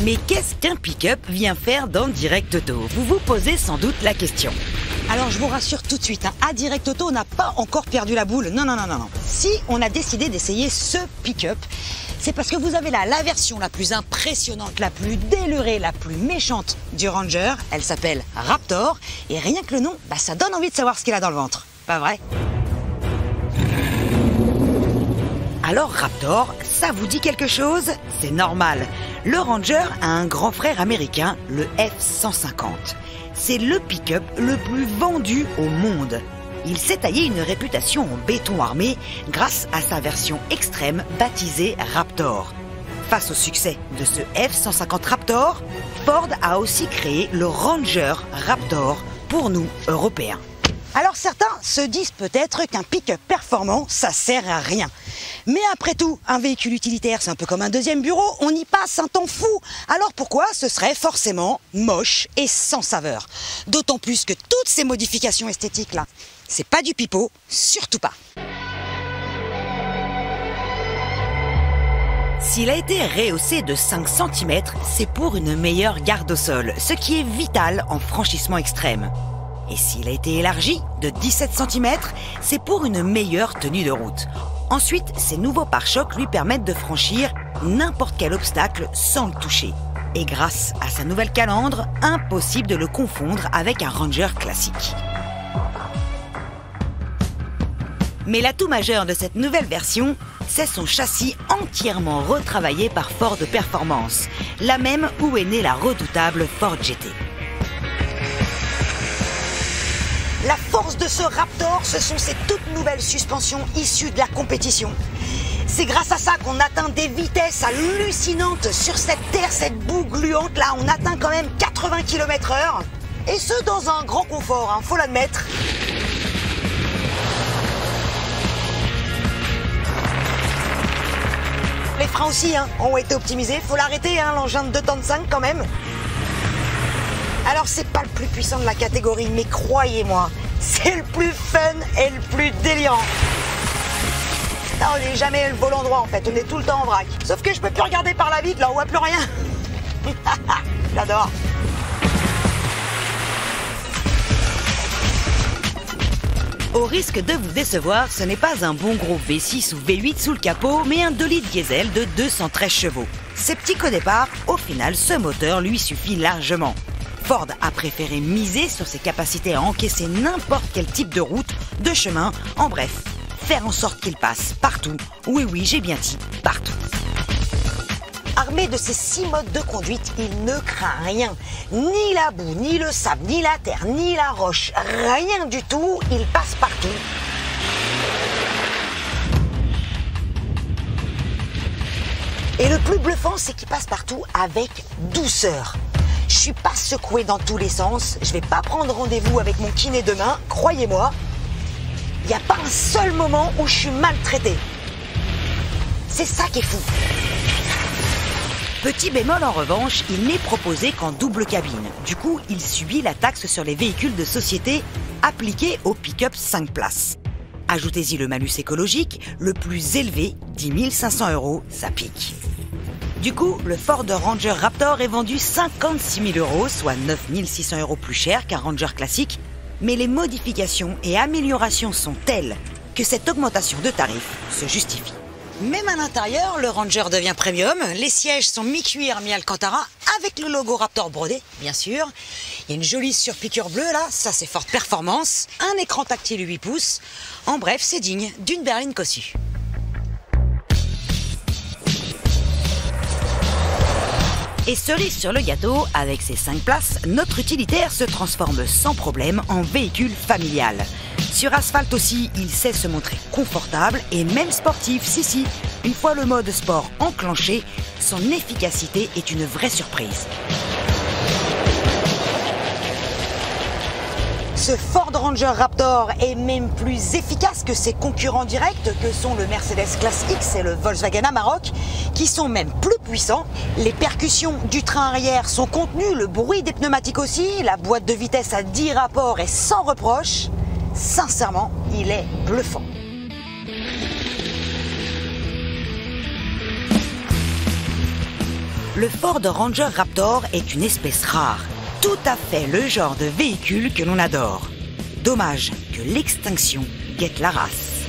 Mais qu'est-ce qu'un pick-up vient faire dans Direct Auto? Vous vous posez sans doute la question. Alors je vous rassure tout de suite, à Direct Auto, on n'a pas encore perdu la boule. Non. Si on a décidé d'essayer ce pick-up, c'est parce que vous avez là la version la plus impressionnante, la plus délurée, la plus méchante du Ranger. Elle s'appelle Raptor. Et rien que le nom, ça donne envie de savoir ce qu'il a dans le ventre. Pas vrai? Alors Raptor, ça vous dit quelque chose? C'est normal. Le Ranger a un grand frère américain, le F-150. C'est le pick-up le plus vendu au monde. Il s'est taillé une réputation en béton armé grâce à sa version extrême baptisée Raptor. Face au succès de ce F-150 Raptor, Ford a aussi créé le Ranger Raptor pour nous, Européens. Alors certains se disent peut-être qu'un pick-up performant, ça sert à rien. Mais après tout, un véhicule utilitaire, c'est un peu comme un deuxième bureau, on y passe un temps fou. Alors pourquoi ce serait forcément moche et sans saveur? D'autant plus que toutes ces modifications esthétiques là, c'est pas du pipeau, surtout pas. S'il a été rehaussé de 5 cm, c'est pour une meilleure garde au sol, ce qui est vital en franchissement extrême. Et s'il a été élargi de 17 cm, c'est pour une meilleure tenue de route. Ensuite, ces nouveaux pare-chocs lui permettent de franchir n'importe quel obstacle sans le toucher. Et grâce à sa nouvelle calandre, impossible de le confondre avec un Ranger classique. Mais l'atout majeur de cette nouvelle version, c'est son châssis entièrement retravaillé par Ford Performance, la même où est née la redoutable Ford GT. La force de ce Raptor, ce sont ces toutes nouvelles suspensions issues de la compétition. C'est grâce à ça qu'on atteint des vitesses hallucinantes sur cette terre, cette boue gluante là. On atteint quand même 80 km/h. Et ce, dans un grand confort, faut l'admettre. Les freins aussi ont été optimisés. Faut l'arrêter, l'engin de 2 tonnes 5 quand même. Alors c'est pas le plus puissant de la catégorie, mais croyez-moi, c'est le plus fun et le plus délirant. Non, on n'est jamais le volant droit en fait, on est tout le temps en vrac. Sauf que je peux plus regarder par la vitre, là on voit plus rien. J'adore. Au risque de vous décevoir, ce n'est pas un bon gros V6 ou V8 sous le capot, mais un 2 litres diesel de 213 chevaux. Sceptique au départ, au final, ce moteur lui suffit largement. Ford a préféré miser sur ses capacités à encaisser n'importe quel type de route, de chemin, en bref, faire en sorte qu'il passe partout. Oui, j'ai bien dit, partout. Armé de ces 6 modes de conduite, il ne craint rien. Ni la boue, ni le sable, ni la terre, ni la roche, rien du tout, il passe partout. Et le plus bluffant, c'est qu'il passe partout avec douceur. Je suis pas secoué dans tous les sens, je vais pas prendre rendez-vous avec mon kiné demain, croyez-moi. Il n'y a pas un seul moment où je suis maltraité. C'est ça qui est fou. Petit bémol en revanche, il n'est proposé qu'en double cabine. Du coup, il subit la taxe sur les véhicules de société appliquée au pick-up 5 places. Ajoutez-y le malus écologique, le plus élevé, 10 500 €, ça pique. Du coup, le Ford Ranger Raptor est vendu 56 000 €, soit 9 600 € plus cher qu'un Ranger classique. Mais les modifications et améliorations sont telles que cette augmentation de tarif se justifie. Même à l'intérieur, le Ranger devient premium. Les sièges sont mi-cuir, mi-alcantara, avec le logo Raptor brodé, bien sûr. Il y a une jolie surpiqûre bleue, là, ça c'est Ford Performance. Un écran tactile 8 pouces. En bref, c'est digne d'une berline cossue. Et cerise sur le gâteau, avec ses 5 places, notre utilitaire se transforme sans problème en véhicule familial. Sur asphalte aussi, il sait se montrer confortable et même sportif, si. Une fois le mode sport enclenché, son efficacité est une vraie surprise. Ce Ford Ranger Raptor est même plus efficace que ses concurrents directs que sont le Mercedes Classe X et le Volkswagen Amarok, qui sont même plus puissants. Les percussions du train arrière sont contenues, le bruit des pneumatiques aussi, la boîte de vitesse à 10 rapports est sans reproche. Sincèrement, il est bluffant. Le Ford Ranger Raptor est une espèce rare, tout à fait le genre de véhicule que l'on adore. Dommage que l'extinction guette la race.